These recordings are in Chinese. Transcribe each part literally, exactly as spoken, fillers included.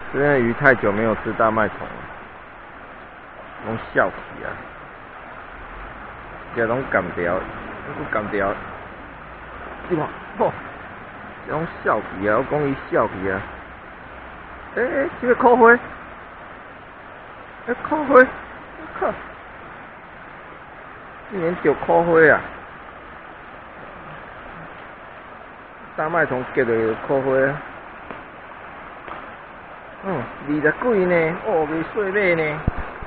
这边的鱼太久没有吃大麦虫了，拢笑皮啊，这拢干掉，都干掉，对吧？吼，这拢笑皮啊，我讲伊笑皮啊。诶、欸、诶，这个烤灰，诶烤灰，我靠，今年钓烤灰啊！大麦虫结落烤灰啊。 嗯，二十几呢，哦，未细尾呢。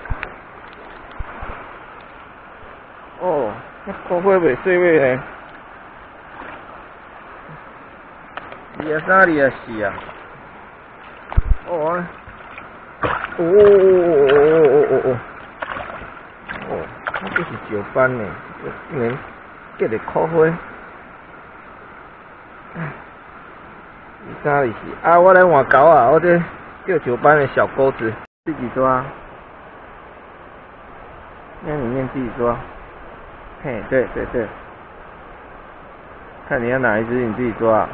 哦，那烤火未细尾呢。二十三、二十四啊。哦啊。哦哦哦哦哦哦。哦，那这是石斑呢，竟然结了烤火。二三、二四啊，我来换钩啊，我这。 钓九班的小钩子自己抓，那里面自己抓。嘿，对对对，看你要哪一只，你自己抓。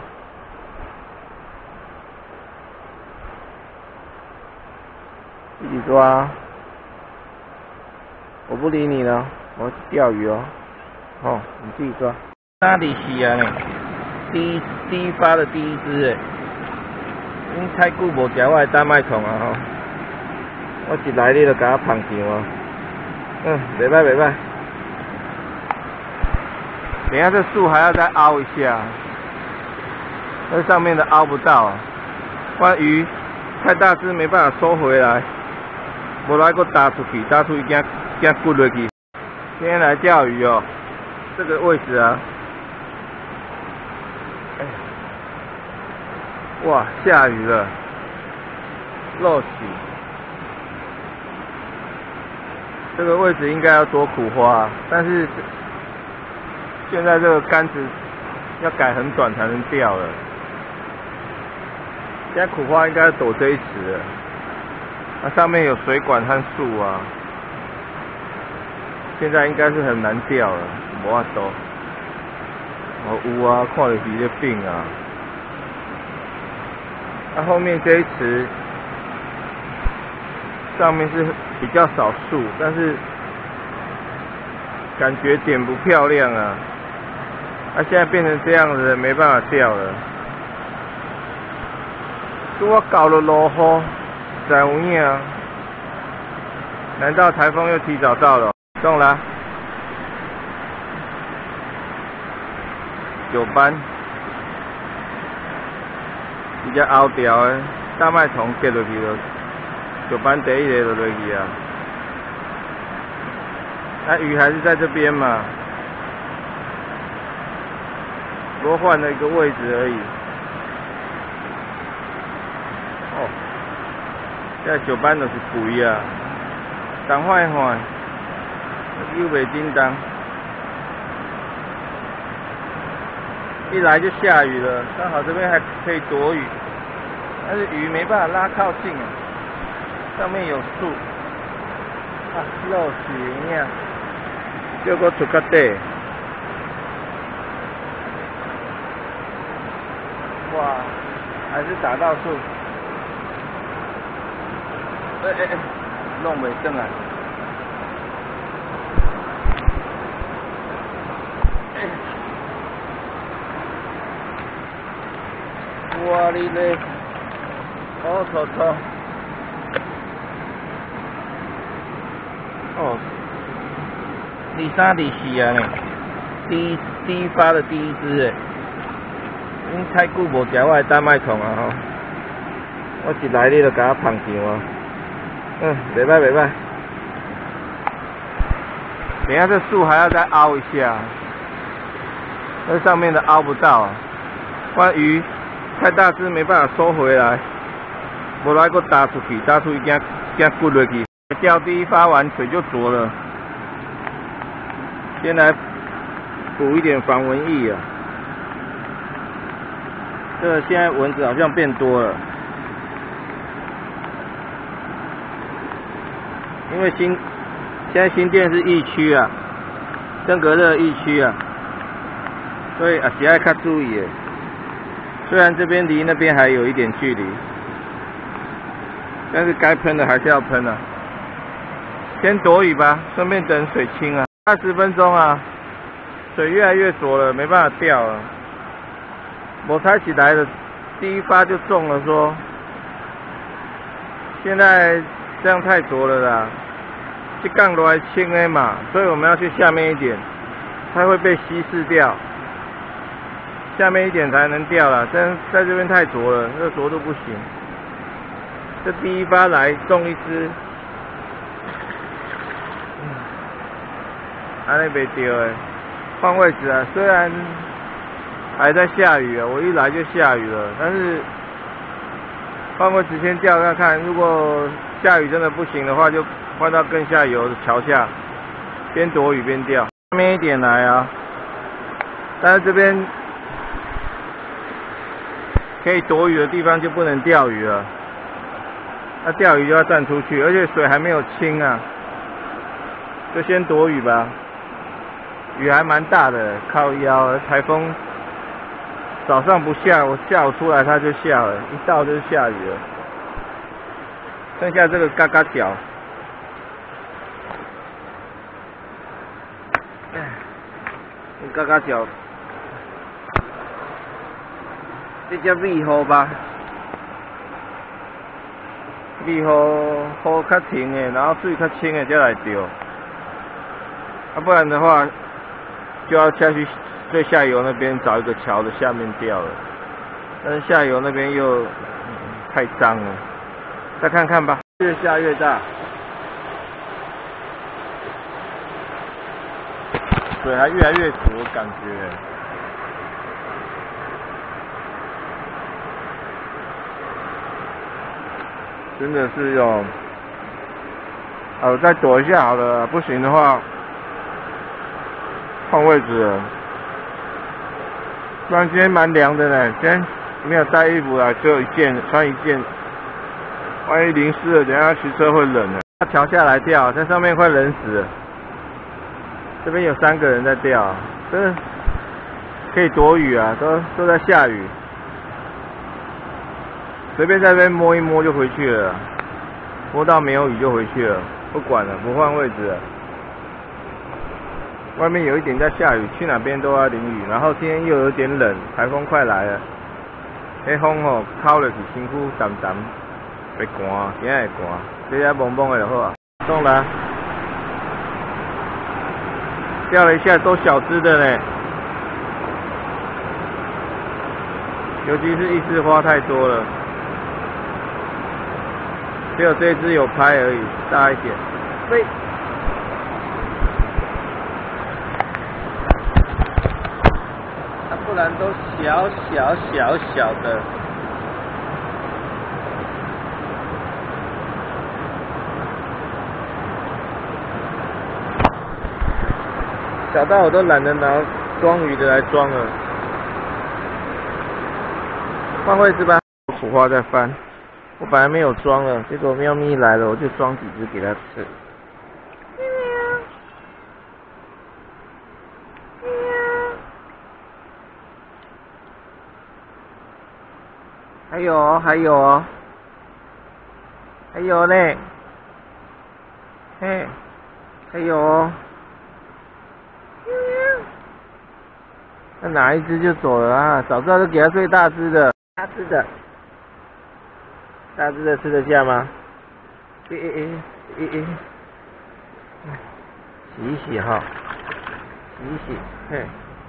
自己抓，我不理你了，我要去钓鱼哦。哦，你自己抓。哪里是啊？呢？第一第一发的第一只哎。 因太久无食我的大麦虫啊吼，我一来你就甲我捧上啊，嗯，袂歹袂歹，等下这树还要再凹一下，那上面的凹不到，不然鱼太大只没办法收回来，无来个打出去，打出去惊惊滚落去。今天来钓鱼哦，这个位置啊。 哇，下雨了，漏水。这个位置应该要多苦花，但是现在这个杆子要改很短才能钓了。现在苦花应该躲这一池了，那上面有水管和树啊，现在应该是很难钓了，无法度。哦，有啊，看就是这病啊。 它、啊、后面这一池上面是比较少树，但是感觉点不漂亮啊。它、啊、现在变成这样子，没办法钓了。如果搞了落雨，在有影啊？难道台风又提早到了？中了，九班。 比较凹掉的大麦虫结落去了，九班第一个就落去啊。那鱼还是在这边嘛，多换了一个位置而已。哦，现在九班就是贵啊，赶快换，又袂叮当。 一来就下雨了，刚好这边还可以躲雨，但是雨没办法拉靠近啊，上面有树，啊，漏水呀，结果出个底，哇，还是打到树，哎哎哎，弄袂正啊。 哇哩嘞，好臭臭！哦，二三、二四啊呢，第一第一发的第一只诶，因太久无食我的大麦虫啊吼，我一来你就甲我捧上啊，嗯，袂歹袂歹，等下这树还要再凹一下，那上面的凹不到，不然鱼。 太大只没办法收回来，无来个打出去，打出去惊惊滚落去。钓第一发完水就浊了，先来补一点防蚊液啊。这个现在蚊子好像变多了，因为新现在新店是疫区啊，登革热疫区啊，所以也是要较注意的。虽然这边离那边还有一点距离， 但是该喷的还是要喷啊。先躲雨吧，顺便等水清啊。二十分钟啊，水越来越浊了，没办法钓了。我猜起来的第一发就中了说，现在这样太浊了啦，这杠落来轻 A 嘛，所以我们要去下面一点，它会被稀释掉。下面一点才能钓啦，但在这边太浊了，这个浊度不行。这第一发来中一只。安尼没钓诶，换位置啊！虽然还在下雨啊，我一来就下雨了，但是换位置先钓看看，如果下雨真的不行的话，就换到更下游的桥下，边躲雨边钓。下面一点来啊！但是这边可以躲雨的地方就不能钓鱼了，那钓鱼就要站出去，而且水还没有清啊，就先躲雨吧。雨还蛮大的，靠腰，台风早上不下，我下午出来它就下了，一到就是下雨了。剩下这个嘎嘎角，嘎嘎角，这叫尾号吧？尾号雨较停的，然后水较清的才来钓，啊不然的话。就要下去最下游那边找一个桥的下面钓了，但是下游那边又、嗯、太脏了，再看看吧。越下越大，水还越来越浊，感觉。真的是有，啊，我再躲一下好了，不行的话。换位置了，不然今天蛮凉的呢。今天没有带衣服啊，只有一件，穿一件。万一淋湿了，等一下骑车会冷的。桥下来钓，在上面快冷死了。这边有三个人在钓，真的可以躲雨啊，都都在下雨。随便在这边摸一摸就回去了，摸到没有雨就回去了，不管了，不换位置了。外面有一点在下雨，去哪边都要淋雨，然后今天又有点冷，台风快来了。迄风吼透落去身躯澹澹，会寒，今日会寒，这下蒙蒙的就好啊。中了，钓了一下都小只的呢，尤其是一枝花太多了，只有这只有拍而已，大一点。喂。不然都小小小小的，小到我都懒得拿装鱼的来装了。换位置吧，苦花在翻，我本来没有装了，结果喵咪来了，我就装几只给它吃。还有哦，还有哦，还有呢，嘿，还有哦，那哪一只就走了啊？早知道就给它最大只的，大只的，大只的吃得下吗？诶诶诶诶诶，洗一洗哈，洗一洗，嘿，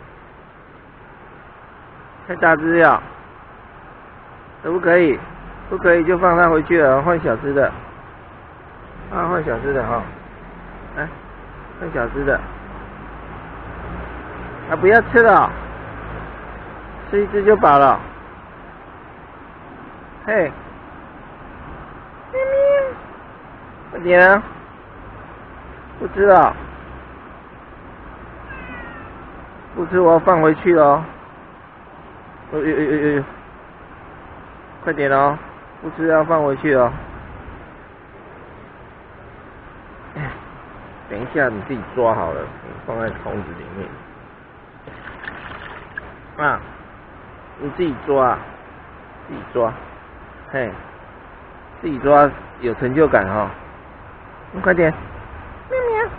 太大只了。可不可以？不可以就放它回去了，换小只的。啊，换小只的哈。来，换小只的。啊，不要吃了，吃一只就饱了。嘿，咪咪，快点啊！不吃了，不吃我要放回去了哦。哎哎哎哎！快点哦，不吃要放回去哦。等一下你自己抓好了，放在桶子里面。啊，你自己抓，自己抓，嘿， 自己抓有成就感哈、哦。你快点，喵喵，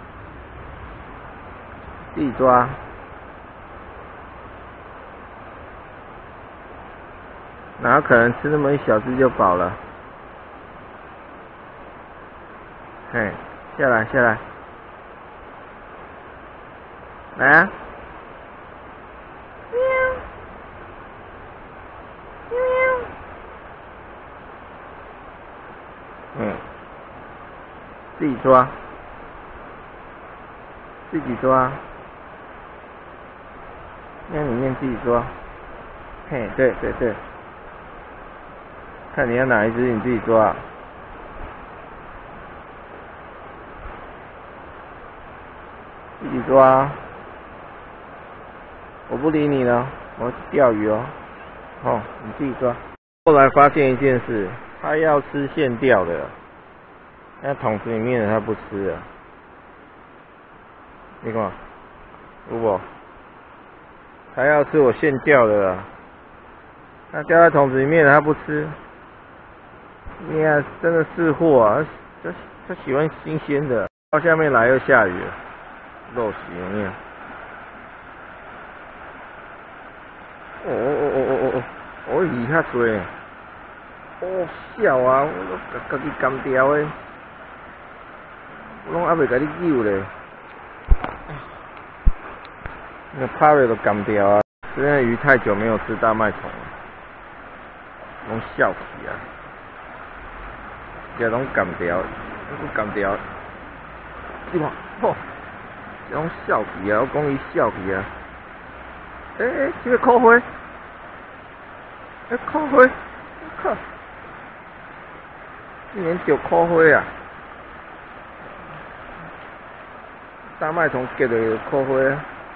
自己抓。哪有可能吃那么一小只就饱了？嘿，下来下来，来啊！喵，喵喵。嗯，自己抓，自己抓，那里面自己抓。嘿，对对对。看你要哪一只，你自己抓。自己抓。我不理你了，我要钓鱼哦。哦，你自己抓。后来发现一件事，他要吃现钓的，那桶子里面的他不吃了。你看，如果他要吃我现钓的了，他掉在桶子里面的他不吃。你看，真的是货啊！他他喜欢新鲜的。到下面来又下雨了，漏洗有没有？哦哦哦哦哦哦！哦鱼较多，哦小啊！我都家己干掉的，我拢还袂甲你救咧。那拍尾都干掉啊！这边鱼太久没有吃大麦虫了，拢笑死啊！这拢干掉，都干掉。你看，吼，这拢笑皮啊！我讲伊笑皮啊。诶、欸、诶，这个烤花，诶烤花，我靠！今年钓烤花啊！大麦虫结落烤花。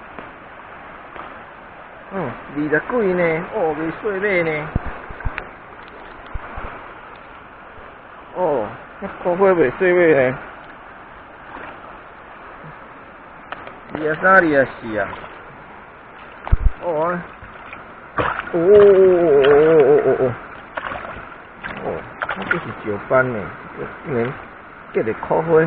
嗯，二十几呢，哦，未细尾呢。哦，那烤花袂细尾呢。二十三、二十四啊。哦，哦哦哦哦哦哦哦，那这是石斑呢，竟然结着烤花。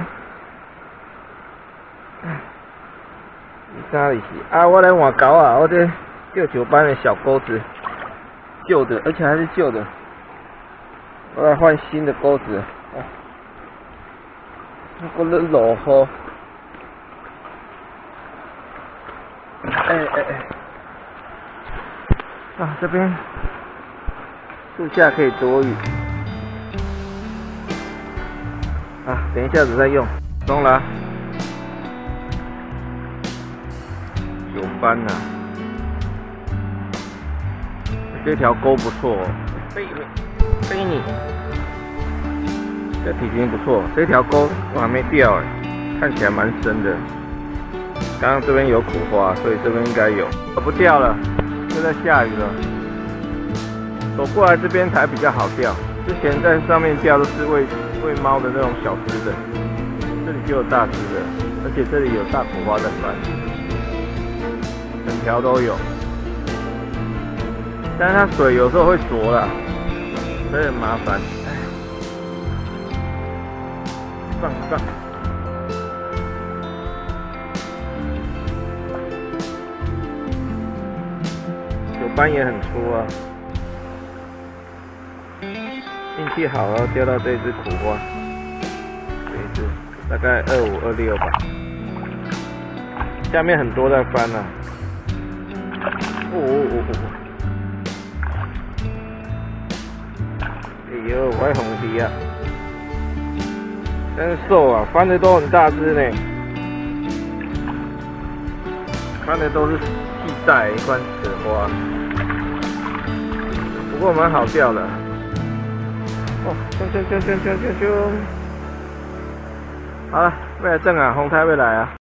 二三、二四啊，我来换钩啊，我这钓石斑的小钩子，旧的，而且还是旧的。我来换新的钩子。哦，那个落雨。哎哎哎！啊，这边树下可以躲雨。啊，等一下子再用。中了。九斑啊，这条钩不错哦，飞飞你，这体型不错，这条钩我还没钓哎，看起来蛮深的。刚刚这边有苦花，所以这边应该有。我不钓了，现在下雨了，走过来这边才比较好钓。之前在上面钓都是喂喂猫的那种小只的，这里就有大只的，而且这里有大苦花在翻。整条都有，但是它水有时候会浊啦，所以很麻烦。棒棒，酒斑也很粗啊，运气好了钓到这只苦花，这一只大概二五二六吧，下面很多在翻啊。哦哦哦哦！哎呦，我还红皮啊！真瘦啊，翻的都很大只呢，翻的都是细带一块雪花，不过蛮好钓的。哦，冲冲冲冲冲冲冲！好了，未来正啊，红台未来啊！